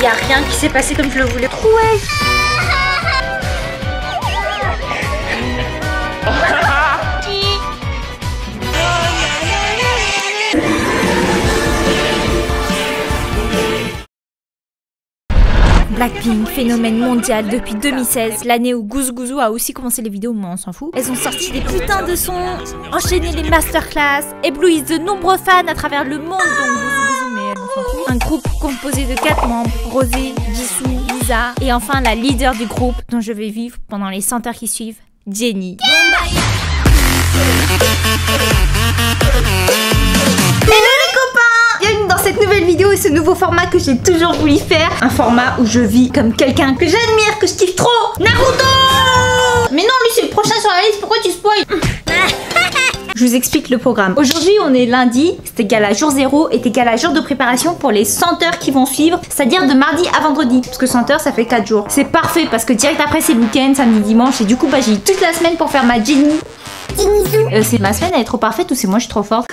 y a rien qui s'est passé comme je le voulais. Trop ouais. Blackpink, phénomène mondial depuis 2016, l'année où Gouzou Gouzou a aussi commencé les vidéos, mais on s'en fout. Elles ont sorti des putains de sons, enchaîné les masterclass, éblouissent de nombreux fans à travers le monde, donc Gouzou Gouzou, mais elles on s'en fout. Un groupe composé de 4 membres, Rosé, Jisoo, Lisa, et enfin la leader du groupe, dont je vais vivre pendant les 100 heures qui suivent, Jennie. Bienvenue dans cette nouvelle vidéo et ce nouveau format que j'ai toujours voulu faire. Un format où je vis comme quelqu'un que j'admire, que je kiffe trop. Naruto. Mais non, lui c'est le prochain sur la liste, pourquoi tu spoil? Je vous explique le programme. Aujourd'hui on est lundi, c'est égal à jour 0 est égal à jour de préparation pour les 100 heures qui vont suivre, c'est-à-dire de mardi à vendredi. Parce que 100 heures ça fait 4 jours. C'est parfait parce que direct après c'est le week-end, samedi, dimanche, et du coup bah j'ai toute la semaine pour faire ma Jennie. C'est ma semaine, elle est trop parfaite ou c'est moi je suis trop forte?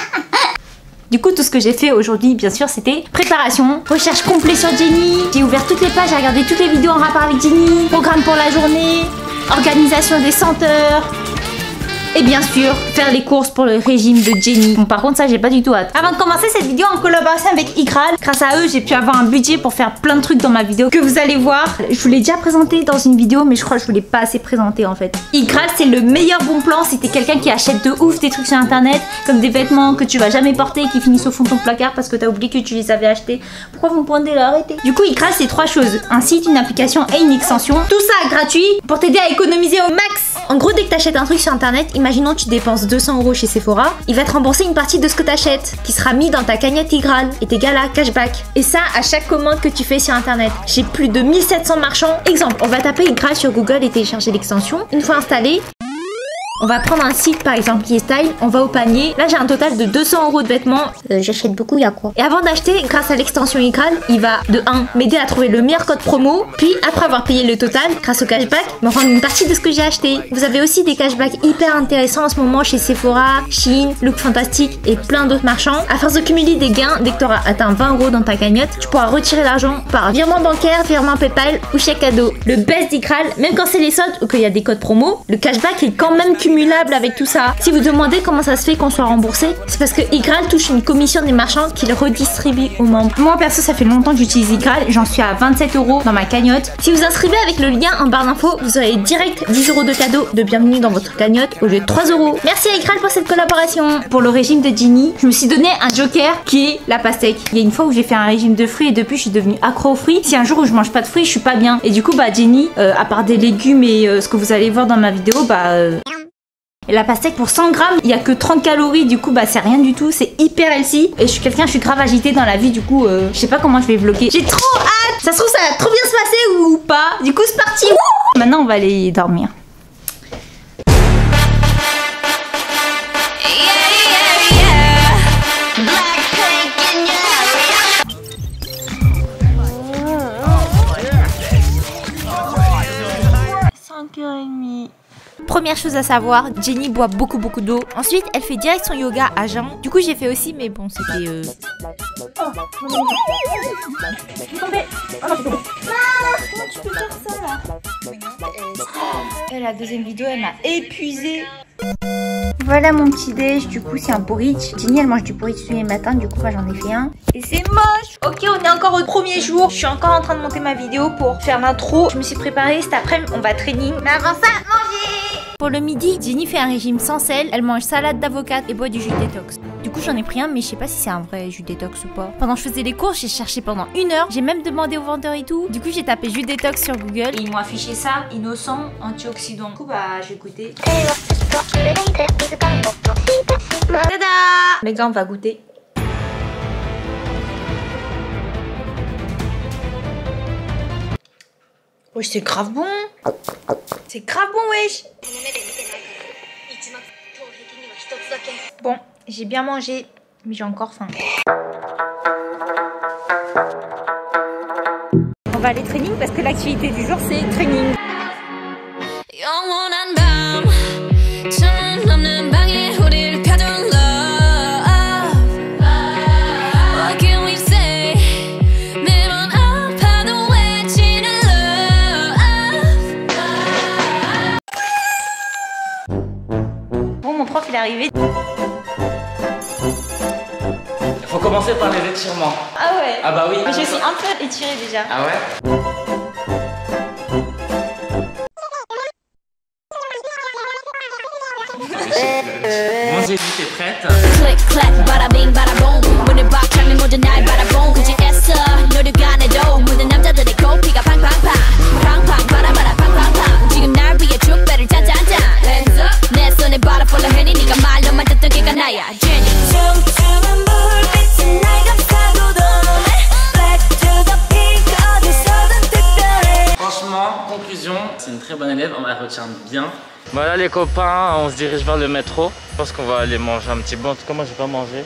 Du coup, tout ce que j'ai fait aujourd'hui, bien sûr, c'était préparation, recherche complet sur Jennie. J'ai ouvert toutes les pages, j'ai regardé toutes les vidéos en rapport avec Jennie, programme pour la journée, organisation des 100 heures. Et bien sûr, faire les courses pour le régime de Jennie. Bon, par contre, ça, j'ai pas du tout hâte. Avant de commencer cette vidéo en collaboration avec Ikral, grâce à eux, j'ai pu avoir un budget pour faire plein de trucs dans ma vidéo que vous allez voir. Je vous l'ai déjà présenté dans une vidéo, mais je crois que je vous l'ai pas assez présenté en fait. Ikral, c'est le meilleur bon plan si t'es quelqu'un qui achète de ouf des trucs sur internet, comme des vêtements que tu vas jamais porter et qui finissent au fond de ton placard parce que t'as oublié que tu les avais achetés. Pourquoi vous me pointez là? Arrêtez. Du coup, Ikral, c'est 3 choses: un site, une application et une extension. Tout ça gratuit pour t'aider à économiser au max. En gros, dès que t'achètes un truc sur internet, imaginons tu dépenses 200 € chez Sephora, il va te rembourser une partie de ce que t'achètes, qui sera mis dans ta cagnotte Ikral, est égal à cashback. Et ça, à chaque commande que tu fais sur internet. J'ai plus de 1700 marchands. Exemple, on va taper Ikral sur Google et télécharger l'extension. Une fois installé, on va prendre un site par exemple qui est style, on va au panier. Là j'ai un total de 200 € de vêtements. J'achète beaucoup, il y a quoi? Et avant d'acheter, grâce à l'extension Ikral, il va de 1 m'aider à trouver le meilleur code promo. Puis après avoir payé le total, grâce au cashback, me rendre une partie de ce que j'ai acheté. Vous avez aussi des cashbacks hyper intéressants en ce moment chez Sephora, Shein, Look Fantastic et plein d'autres marchands. À force de cumuler des gains, dès que tu auras atteint 20 € dans ta cagnotte, tu pourras retirer l'argent par virement bancaire, virement PayPal ou chèque cadeau. Le best d'Ikral, même quand c'est les soldes ou qu'il y a des codes promo, le cashback est quand même cumulable avec tout ça. Si vous demandez comment ça se fait qu'on soit remboursé, c'est parce que Ikral touche une commission des marchands qu'il redistribue aux membres. Moi perso, ça fait longtemps que j'utilise Ikral, j'en suis à 27 € dans ma cagnotte. Si vous inscrivez avec le lien en barre d'infos, vous aurez direct 10 € de cadeau de bienvenue dans votre cagnotte au lieu de 3 €. Merci à Ikral pour cette collaboration. Pour le régime de Jennie, je me suis donné un joker qui est la pastèque. Il y a une fois où j'ai fait un régime de fruits et depuis je suis devenue accro aux fruits. Si un jour où je mange pas de fruits, je suis pas bien. Et du coup bah Jennie, à part des légumes et ce que vous allez voir dans ma vidéo, et la pastèque pour 100 grammes, il y a que 30 calories, du coup bah c'est rien du tout, c'est hyper healthy. Et je suis quelqu'un, je suis grave agitée dans la vie, du coup je sais pas comment je vais vlogger. J'ai trop hâte. Ça se trouve ça va trop bien se passer ou pas. Du coup c'est parti. Maintenant on va aller dormir. Première chose à savoir, Jennie boit beaucoup d'eau. Ensuite, elle fait direct son yoga à jeun. Du coup, j'ai fait aussi, mais bon, c'était... Comment tu peux faire ça, là? Et la deuxième vidéo, elle m'a épuisée. Voilà mon petit déj, du coup c'est un porridge. Jennie elle mange du porridge tous les matins, du coup bah, j'en ai fait un. Et c'est moche. Ok, on est encore au premier jour. Je suis encore en train de monter ma vidéo pour faire l'intro. Je me suis préparée, cet après-midi on va training. Mais avant ça, manger. Pour le midi, Jennie fait un régime sans sel. Elle mange salade d'avocat et boit du jus détox. Du coup j'en ai pris un, mais je sais pas si c'est un vrai jus détox ou pas. Pendant que je faisais les courses, j'ai cherché pendant 1 heure. J'ai même demandé au vendeur et tout. Du coup j'ai tapé jus détox sur Google et ils m'ont affiché ça, innocent, antioxydant. Du coup bah je vais goûter. Tada! Les gars, on va goûter. Wesh, c'est grave bon. C'est grave bon, wesh. Bon, j'ai bien mangé, mais j'ai encore faim. On va aller training parce que l'activité du jour, c'est training. arrivé. Faut commencer par les étirements. Ah ouais. Ah bah oui. Mais je suis un peu étirée déjà. Ah ouais. Bon Jenny, t'es prête? Click clack bada bing bada boom 문을 박차면 모든 날 바라본 굳이 애써 노력 안 해도 모든 남자들의 코피가 팡팡팡 팡팡 바라바라 팡팡팡 지금 날 위해 축배를 짠짠짠 Hands up 내 손에 바라 follow 흔히 네가 말로만 듣던 걔가 나야 Jenny 춤추는 불빛이 날 감싸고도 Black to the pink 어디서든 특별해. Franchement, conclusion, c'est une très bonne élève, on la retient bien. Voilà les copains, on se dirige vers le métro. Je pense qu'on va aller manger un petit bout. En tout cas, moi, j'ai pas mangé.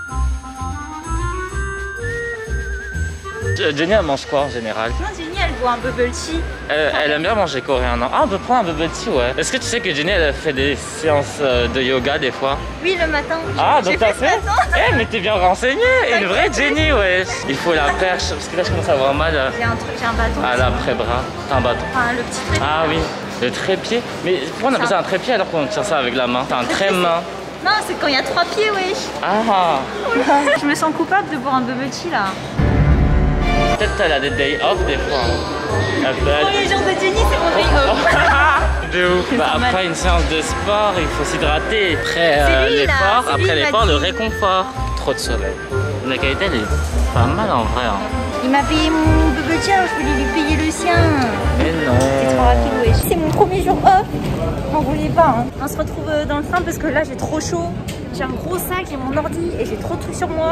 Jenny, elle mange quoi en général? Non, Jenny, elle boit un bubble tea. Elle aime bien manger coréen, non? Ah, on peut prendre un bubble tea, ouais. Est-ce que tu sais que Jenny, elle fait des séances de yoga des fois? Oui, le matin. Ah, donc t'as fait? ce matin. Eh, mais t'es bien renseignée. Une vraie Jenny, ouais. Il faut la perche, parce que là, je commence à avoir mal J'ai un truc, j'ai un bâton. à l'après-bras. T'as un bâton? Enfin, le petit truc. Ah oui, le trépied. Mais pourquoi on appelle ça un trépied alors qu'on tient ça avec la main? T'as un très-main. Non, c'est quand il y a 3 pieds, wesh. Ah. Je me sens coupable de boire un bubble tea là. Peut-être qu'elle a des day off des fois. Pour les jours de Jenny, c'est mon day off. De ouf. Bah, après une séance de sport, il faut s'hydrater. Après l'effort, après l'effort, le réconfort. Trop de soleil. La qualité, elle est pas mal en vrai. Hein. Il m'a payé mon bubble tea, alors je voulais lui payer le sien. Mais non. C'est trop rapide, wesh. C'est mon premier jour off. M'en voulez pas. Hein. On se retrouve dans le train parce que là, j'ai trop chaud. J'ai un gros sac, j'ai mon ordi et j'ai trop de trucs sur moi.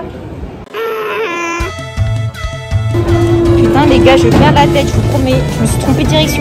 Putain les gars, je perds la tête, je vous promets, je me suis trompée de direction.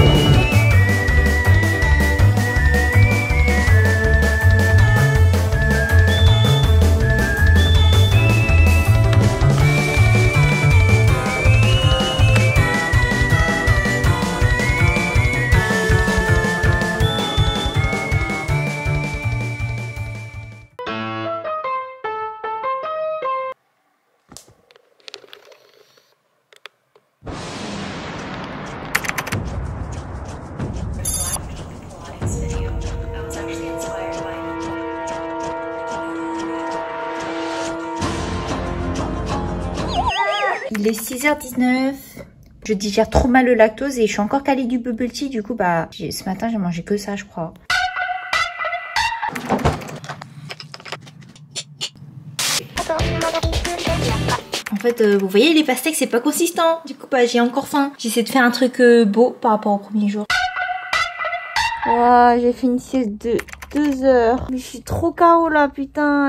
Il est 6h19. Je digère trop mal le lactose et je suis encore calée du bubble tea. Du coup, bah, ce matin, j'ai mangé que ça, je crois. En fait, vous voyez, les pastèques, c'est pas consistant. Du coup, bah, j'ai encore faim. J'essaie de faire un truc beau par rapport au premier jour. Wow, j'ai fait une sieste de 2 heures. Mais je suis trop KO là, putain.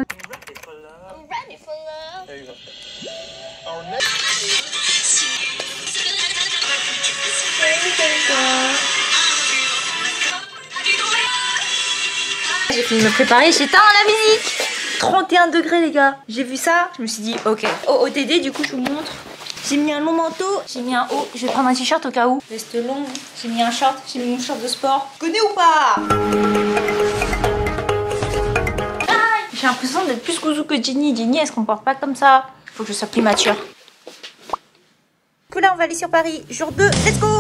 J'ai fini de me préparer, j'éteins la musique. 31 degrés les gars. J'ai vu ça, je me suis dit ok. Au OTD, du coup je vous montre. J'ai mis un long manteau, j'ai mis un haut. Je vais prendre un t-shirt au cas où. Veste longue, j'ai mis un short, j'ai mis mon short de sport. Connais ou pas? J'ai l'impression d'être plus gouzou que Jenny. Jenny, elle se comporte pas comme ça. Faut que je sois plus mature. Du coup là, on va aller sur Paris. Jour 2, let's go!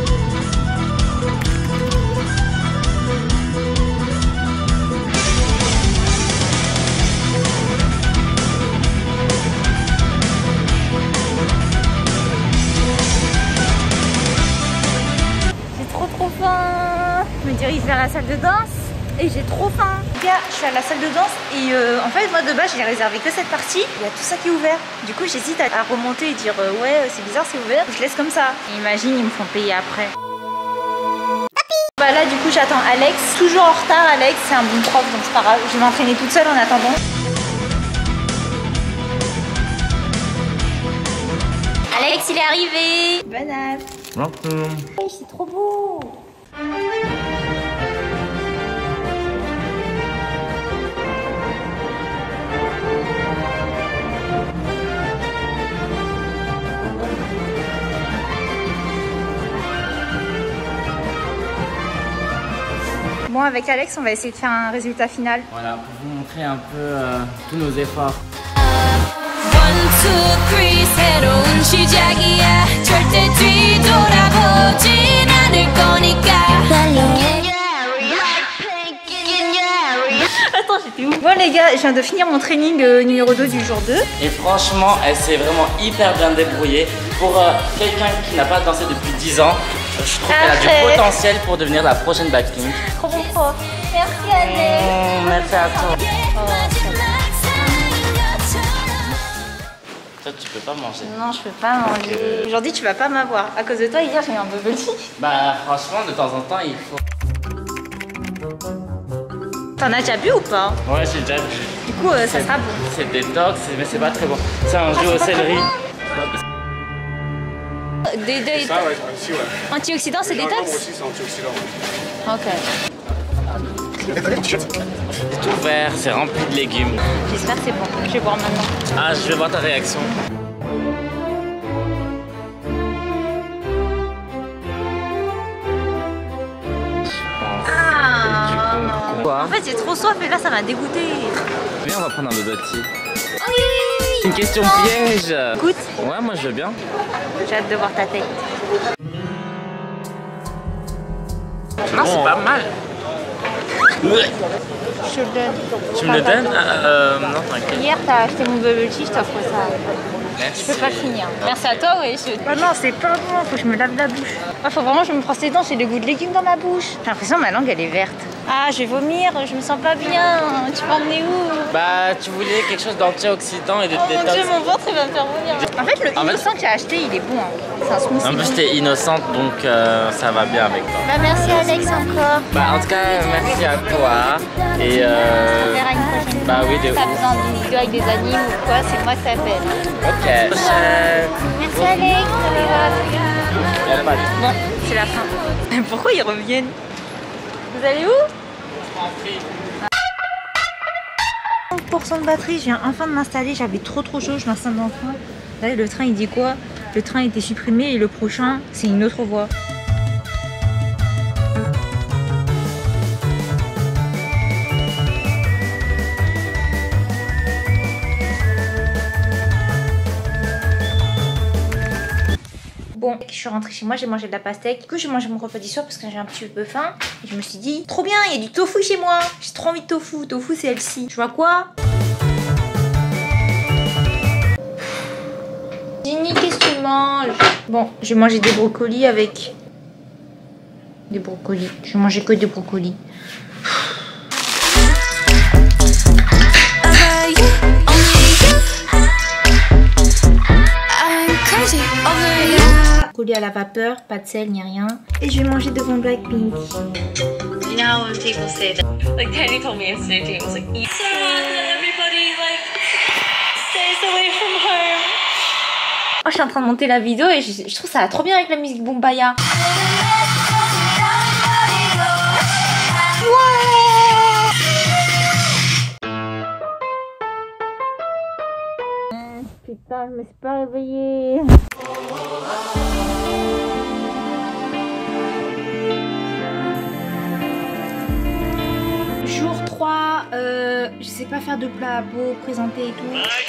Je me dirige vers la salle de danse et j'ai trop faim. Les gars, je suis à la salle de danse et en fait moi de base j'ai réservé que cette partie. Il y a tout ça qui est ouvert. Du coup j'hésite à remonter et dire ouais c'est bizarre c'est ouvert. Je laisse comme ça. Et imagine ils me font payer après. Bah là du coup j'attends Alex. Toujours en retard Alex, c'est un bon prof donc c'est pas grave. Je vais m'entraîner toute seule en attendant. Alex il est arrivé. Bon app. C'est trop beau. Bon, avec Alex, on va essayer de faire un résultat final. Voilà, pour vous montrer un peu tous nos efforts. 1, 2, 3 새로운 시작이야 절대 뒤돌아보진 않을 거니까 Attends, Bon les gars, je viens de finir mon training numéro 2 du jour 2. Et franchement, elle s'est vraiment hyper bien débrouillée. Pour quelqu'un qui n'a pas dansé depuis 10 ans, je trouve qu'elle a du potentiel pour devenir la prochaine Blackpink. Trop bon prof. Merci Alex. Merci à toi. Toi, tu peux pas manger. Non, je peux pas manger. Aujourd'hui, tu vas pas m'avoir. À cause de toi, hier, j'ai eu un bubble tea. Bah, franchement, de temps en temps, il faut. T'en as déjà bu ou pas? Ouais, j'ai déjà bu. Du coup, ça sera bon. C'est détox, mais c'est pas très bon. C'est un jus au céleri. Ça, ouais, aussi, ouais. Antioxydant, c'est Gingembre détox? aussi, c'est antioxydant. Ok. C'est tout vert, c'est rempli de légumes. J'espère que c'est bon. Je vais boire maintenant. Ah, je vais voir ta réaction. Quoi? En fait, j'ai trop soif et là, ça m'a dégoûté. Viens, on va prendre un bubble tea. C'est une question piège. Écoute. Ouais, moi je veux bien. J'ai hâte de voir ta tête. Non, c'est pas mal. Je te le donne. Tu me le donnes? Non, t'inquiète. Hier, t'as acheté mon bubble tea, je t'offre ça. Merci. Je peux pas finir. Merci à toi, oui. Ah non, c'est pas bon, faut que je me lave la bouche. Ah, faut vraiment que je me brosse les dents, j'ai le goût de légumes dans ma bouche. J'ai l'impression que ma langue, elle est verte. Ah, je vais vomir, je me sens pas bien. Tu vas emmener où? Bah, tu voulais quelque chose d'antioxydant et de Oh mon détox. dieu, mon ventre, il va me faire vomir. En fait, le innocent que j'ai acheté, il est bon. Hein. C'est un smoothie. En plus, t'es innocente, donc ça va bien avec toi. Bah, merci Alex encore. Bah, en tout cas, merci à toi. Et On verra une prochaine bah fois. oui, de Si t'as ouf. besoin d'une vidéo avec des animes ou quoi, c'est moi qui t'appelle. Ok. Prochaine. Merci Alex. Bon. Bon, c'est la fin. Pourquoi ils reviennent? Vous allez où? 5% de batterie, je viens enfin de m'installer, j'avais trop chaud, je m'installe dans le train. Là, le train il dit quoi? Le train a été supprimé et le prochain c'est une autre voie. Bon, je suis rentrée chez moi, j'ai mangé de la pastèque. Du coup, j'ai mangé mon repas du soir parce que j'ai un petit peu faim. Et je me suis dit, trop bien, il y a du tofu chez moi. J'ai trop envie de tofu. Tofu, c'est elle-ci. Tu vois quoi? Ginny, qu'est-ce que tu manges? Bon, je vais manger des brocolis avec... Des brocolis. Je vais manger que des brocolis. Brocolis à la vapeur, pas de sel ni rien. Et je vais manger devant Blackpink. You know when people say that, like Tiny told me yesterday too, it was like, it's sad that everybody like stays away from home. Oh, je suis en train de monter la vidéo et je trouve ça va trop bien avec la musique Bombaya. Putain, je me suis pas réveillée. Jour 3, je sais pas faire de plat à peau, présenter et tout.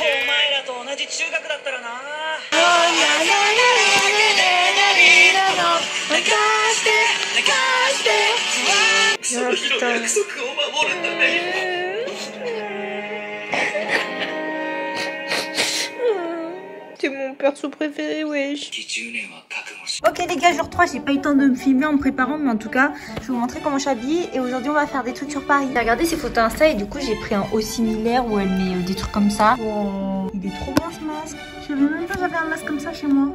C'est mon perso préféré, wesh. Ok les gars, jour 3, j'ai pas eu le temps de me filmer en me préparant, mais en tout cas, je vais vous montrer comment je s'habille. Et aujourd'hui, on va faire des trucs sur Paris. J'ai regardé ses photos Insta et du coup, j'ai pris un haut similaire où elle met des trucs comme ça. Oh, il est trop bien ce masque. Je savais même pas que j'avais un masque comme ça chez moi.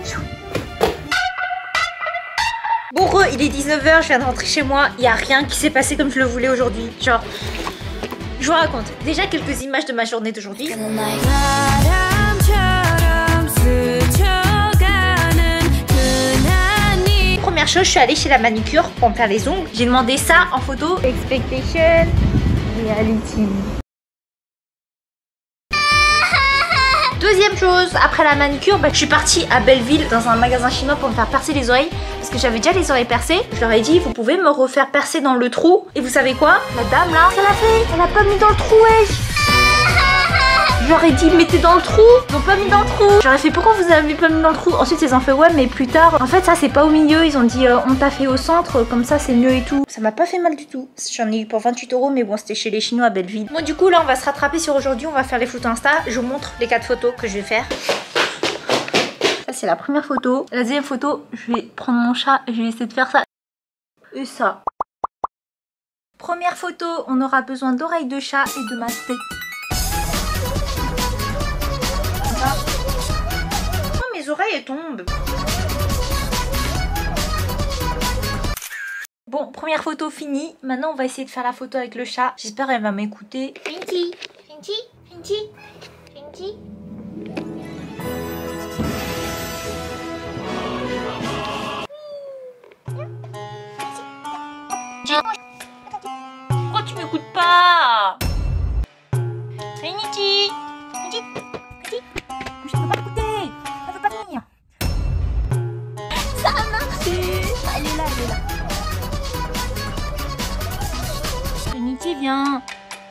Bon, il est 19h, je viens de rentrer chez moi. Il y a rien qui s'est passé comme je le voulais aujourd'hui. Genre, je vous raconte déjà quelques images de ma journée d'aujourd'hui. Première chose, je suis allée chez la manicure pour me faire les ongles. J'ai demandé ça en photo. Expectation, reality. Deuxième chose, après la manicure, je suis partie à Belleville dans un magasin chinois pour me faire percer les oreilles parce que j'avais déjà les oreilles percées. Je leur ai dit, vous pouvez me refaire percer dans le trou. Et vous savez quoi? La dame là, qu'elle a fait? Elle a pas mis dans le trou, wesh. Je leur ai dit mettez dans le trou. Ils ont pas mis dans le trou. J'aurais fait pourquoi vous avez pas mis dans le trou. Ensuite ils ont fait ouais mais plus tard. En fait ça c'est pas au milieu. Ils ont dit on t'a fait au centre comme ça c'est mieux et tout. Ça m'a pas fait mal du tout. J'en ai eu pour 28 € mais bon c'était chez les Chinois à Belleville. Bon du coup là on va se rattraper sur aujourd'hui. On va faire les photos Insta. Je vous montre les 4 photos que je vais faire. Ça c'est la première photo. La deuxième photo je vais prendre mon chat et je vais essayer de faire ça. Et ça. Première photo, on aura besoin d'oreilles de chat et de ma tête. Oh, mes oreilles elles tombent. Bon, première photo finie. Maintenant, on va essayer de faire la photo avec le chat. J'espère qu'elle va m'écouter. Finty, Finty, Finty, Finty. Pourquoi tu m'écoutes pas? Finity, Finty, Finty. Je ne peux pas écouter. Elle veut pas venir. Ça a marché. Elle est là, elle est là. Finity, viens.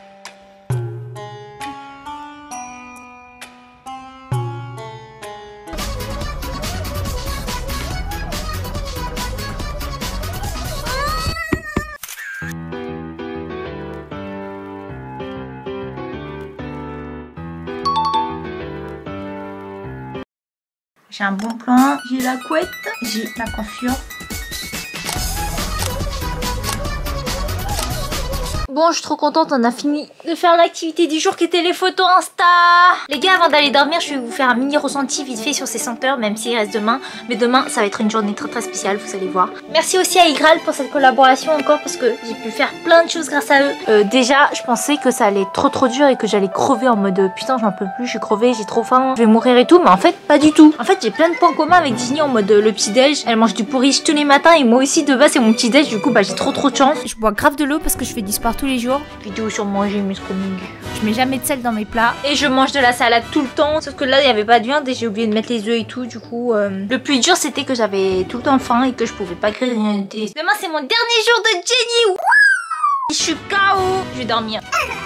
J'ai un bon plan, j'ai la couette, j'ai la coiffure. Bon, je suis trop contente, on a fini de faire l'activité du jour qui était les photos Insta. Les gars, avant d'aller dormir, je vais vous faire un mini ressenti vite fait sur ces senteurs, même s'il reste demain. Mais demain, ça va être une journée très spéciale, vous allez voir. Merci aussi à Igral pour cette collaboration encore, parce que j'ai pu faire plein de choses grâce à eux. Déjà, je pensais que ça allait être trop dur et que j'allais crever en mode putain, j'en peux plus, je suis crevée, j'ai trop faim, je vais mourir et tout. Mais en fait, pas du tout. En fait, j'ai plein de points communs avec Ginny en mode le petit-déj. Elle mange du porridge tous les matins et moi aussi, de base, c'est mon petit-déj. Du coup, bah, j'ai trop de chance. Je bois grave de l'eau parce que je fais du sport tous les jours. Vidéo sur manger mes coming. Je mets jamais de sel dans mes plats. Et je mange de la salade tout le temps. Sauf que là, il n'y avait pas de viande et j'ai oublié de mettre les œufs et tout. Du coup, le plus dur, c'était que j'avais tout le temps faim et que je pouvais pas grignoter. Demain, c'est mon dernier jour de Jenny. Je suis KO. Je vais dormir.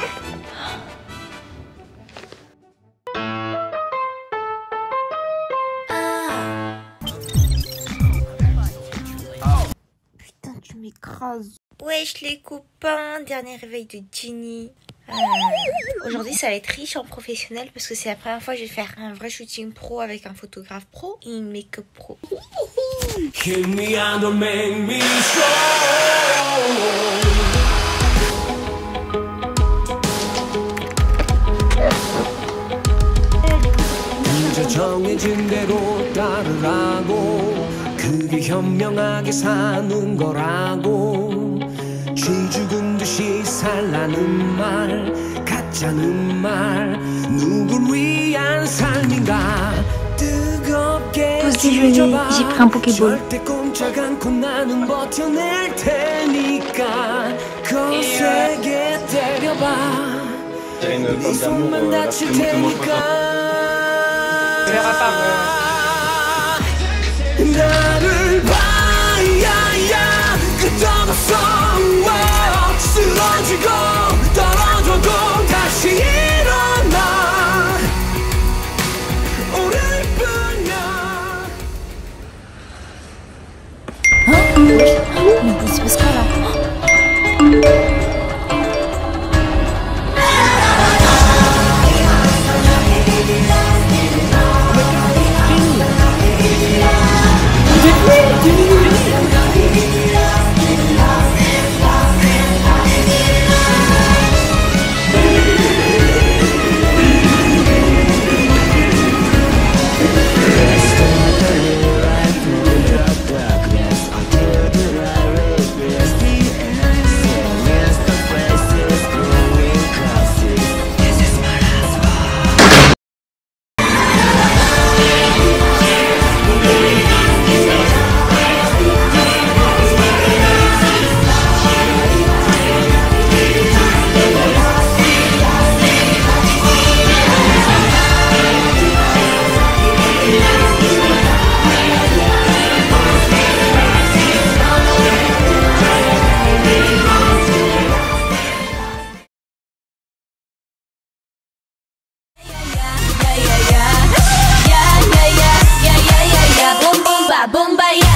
Putain, tu m'écrases. Wesh les copains, dernier réveil de Ginny. Aujourd'hui ça va être riche en professionnel parce que c'est la première fois que je vais faire un vrai shooting pro avec un photographe pro et une make-up pro. 정해진 대로 따르라고 그게 현명하게 사는 거라고 쥐 죽은 듯이 살라는 말 가짜는 말 누굴 위한 삶인가 뜨겁게 지져봐 절대 꼼짝 않고 나는 버텨낼 테니까 거세게 때려봐 네 손만 다칠 테니까 나를 봐야야 끝없어 쓰러지고 떨어져도 다시 일어나 오늘 뿐이야. Mais c'est parce que là. kumbaya.